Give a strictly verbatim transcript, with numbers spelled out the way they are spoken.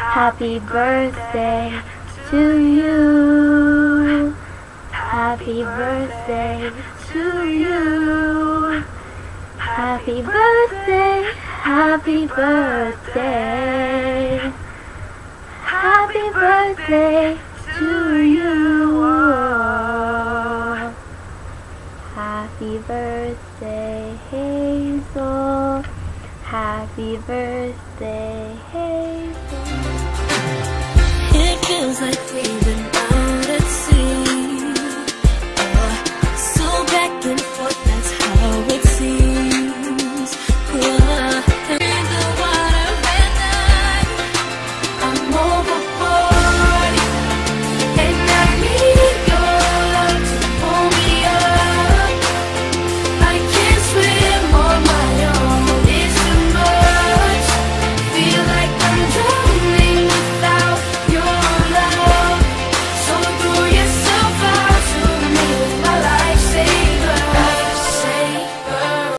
Happy birthday to you. Happy birthday to you. Happy birthday, happy birthday. Happy birthday to you. Happy birthday, Hazel. Happy birthday, Hazel. It feels like we've been